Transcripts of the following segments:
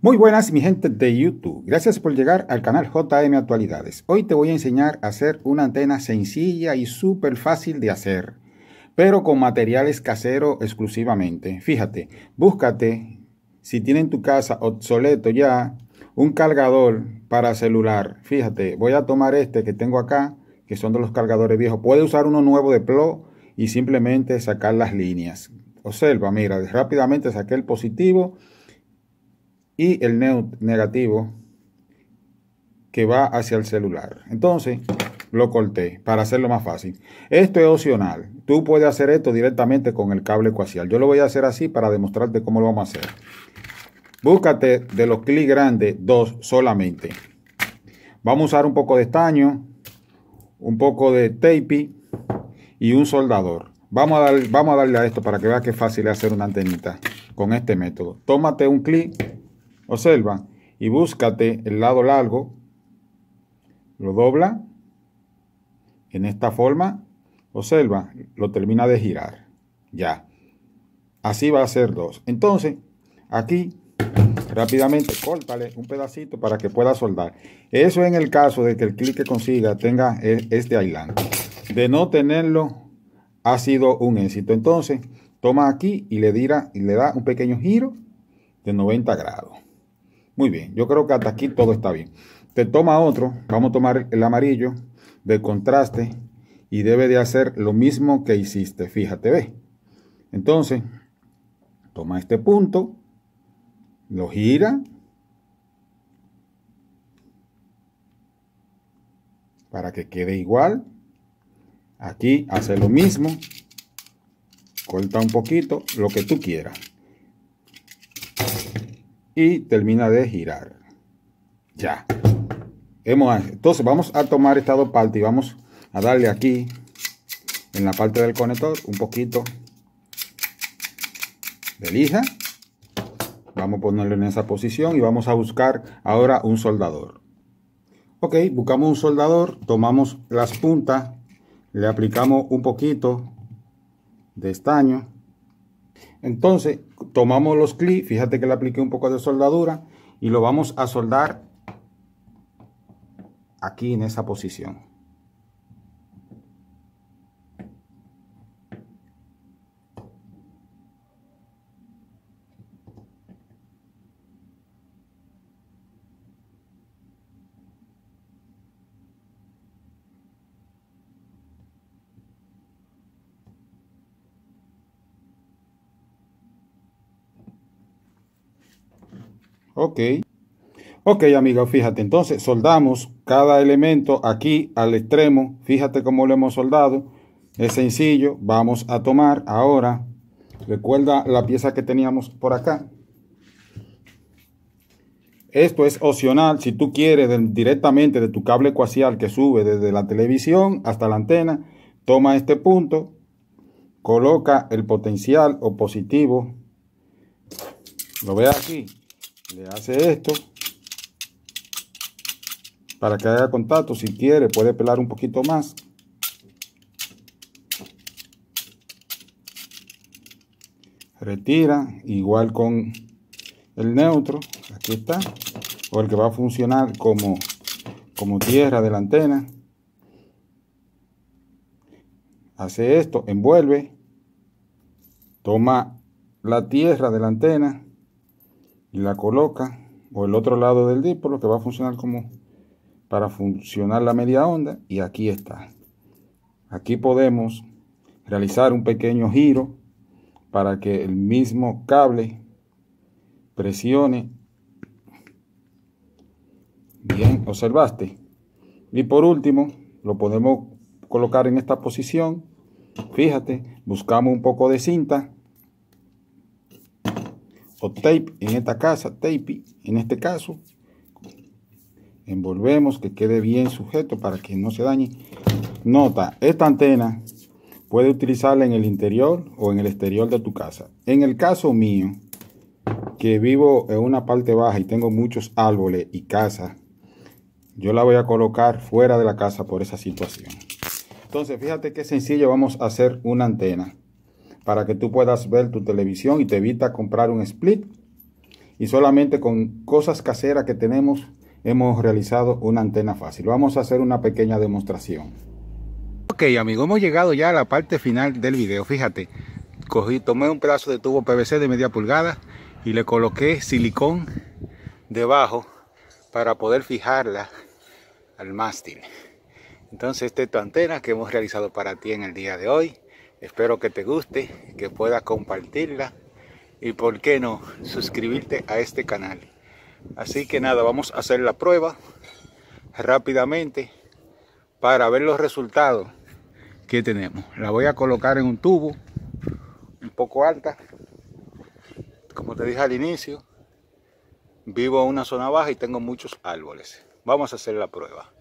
Muy buenas mi gente de YouTube, gracias por llegar al canal JM Actualidades. Hoy te voy a enseñar a hacer una antena sencilla y súper fácil de hacer, pero con materiales caseros exclusivamente. Fíjate, búscate, si tienes en tu casa obsoleto ya, un cargador para celular. Fíjate, voy a tomar este que tengo acá, que son de los cargadores viejos. Puedes usar uno nuevo de plo y simplemente sacar las líneas. Observa, mira, rápidamente saqué el positivo y el negativo que va hacia el celular. Entonces lo corté para hacerlo más fácil. Esto es opcional. Tú puedes hacer esto directamente con el cable coaxial. Yo lo voy a hacer así para demostrarte cómo lo vamos a hacer. Búscate de los clics grandes 2 solamente. Vamos a usar un poco de estaño, un poco de tape y un soldador. Vamos a darle a esto para que veas que es fácil hacer una antenita con este método. Tómate un clic. Observa y búscate el lado largo, lo dobla en esta forma, observa, lo termina de girar, ya, así va a ser 2. Entonces, aquí rápidamente córtale un pedacito para que pueda soldar. Eso en el caso de que el clic que consiga tenga este aislante. De no tenerlo, ha sido un éxito. Entonces, toma aquí y le da un pequeño giro de 90 grados. Muy bien, yo creo que hasta aquí todo está bien. Te toma otro, vamos a tomar el amarillo de contraste y debe de hacer lo mismo que hiciste, fíjate, ve. Entonces, toma este punto, lo gira para que quede igual. Aquí hace lo mismo, corta un poquito, lo que tú quieras. Y termina de girar. Ya. Entonces vamos a tomar estas dos partes y vamos a darle aquí en la parte del conector un poquito de lija. Vamos a ponerlo en esa posición y vamos a buscar ahora un soldador. Ok, buscamos un soldador, tomamos las puntas, le aplicamos un poquito de estaño. Entonces tomamos los clics, fíjate que le apliqué un poco de soldadura y lo vamos a soldar aquí en esa posición. Ok, amigos, fíjate, entonces soldamos cada elemento aquí al extremo. Fíjate cómo lo hemos soldado. Es sencillo. Vamos a tomar ahora, recuerda la pieza que teníamos por acá. Esto es opcional. Si tú quieres directamente de tu cable coaxial que sube desde la televisión hasta la antena, toma este punto, coloca el potencial o positivo. Lo ve aquí. Le hace esto para que haga contacto. Si quiere puede pelar un poquito más. Retira, igual con el neutro, aquí está, o el que va a funcionar como tierra de la antena. Hace esto, envuelve, toma la tierra de la antena y la coloca, o el otro lado del dipolo que va a funcionar para funcionar la media onda, y aquí está. Aquí podemos realizar un pequeño giro para que el mismo cable presione. Bien, observaste. Y por último, lo podemos colocar en esta posición. Fíjate, buscamos un poco de cinta o tape, en esta casa, tape, en este caso. Envolvemos que quede bien sujeto para que no se dañe. Nota, esta antena puede utilizarla en el interior o en el exterior de tu casa. En el caso mío, que vivo en una parte baja y tengo muchos árboles y casas, yo la voy a colocar fuera de la casa por esa situación. Entonces, fíjate qué sencillo. Vamos a hacer una antena para que tú puedas ver tu televisión y te evita comprar un split y solamente con cosas caseras que tenemos hemos realizado una antena fácil. Vamos a hacer una pequeña demostración. Ok amigos, hemos llegado ya a la parte final del video. Fíjate, tomé un pedazo de tubo PVC de media pulgada y le coloqué silicón debajo para poder fijarla al mástil. Entonces esta es tu antena que hemos realizado para ti en el día de hoy. Espero que te guste, que puedas compartirla y por qué no, suscribirte a este canal. Así que nada, vamos a hacer la prueba rápidamente para ver los resultados que tenemos. La voy a colocar en un tubo un poco alta. Como te dije al inicio, vivo en una zona baja y tengo muchos árboles. Vamos a hacer la prueba.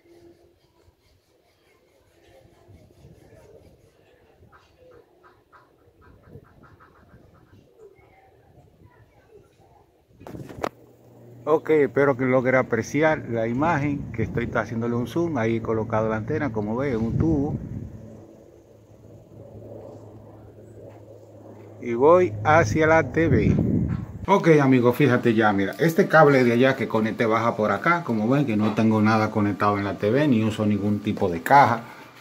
Ok, espero que logre apreciar la imagen que estoy haciéndole un zoom. Ahí he colocado la antena, como ves, en un tubo. Y voy hacia la TV. Ok amigos, fíjate ya, mira, este cable de allá que conecté baja por acá. Como ven que no tengo nada conectado en la TV, ni uso ningún tipo de caja.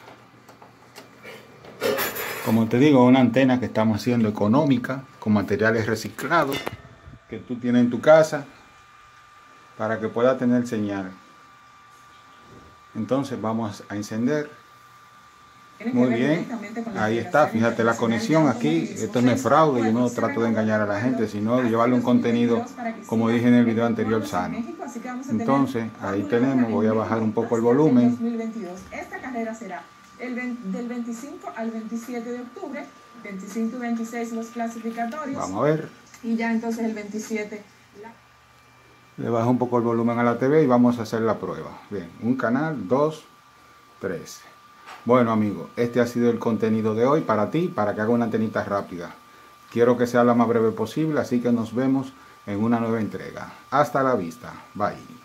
Como te digo, una antena que estamos haciendo económica, con materiales reciclados, que tú tienes en tu casa, para que pueda tener señal. Entonces vamos a encender. Muy bien, ahí está, fíjate la conexión aquí. Esto no es fraude, yo no trato de engañar a la gente, sino de llevarle un contenido, como dije en el video anterior, sano. Entonces ahí tenemos, voy a bajar un poco el volumen. Esta carrera será del 25 al 27 de octubre, 25 y 26 los clasificatorios. Vamos a ver. Y ya entonces el 27... Le bajo un poco el volumen a la TV y vamos a hacer la prueba. Bien, un canal, 2, 3. Bueno amigos, este ha sido el contenido de hoy para ti, para que haga una antenita rápida. Quiero que sea la más breve posible, así que nos vemos en una nueva entrega. Hasta la vista. Bye.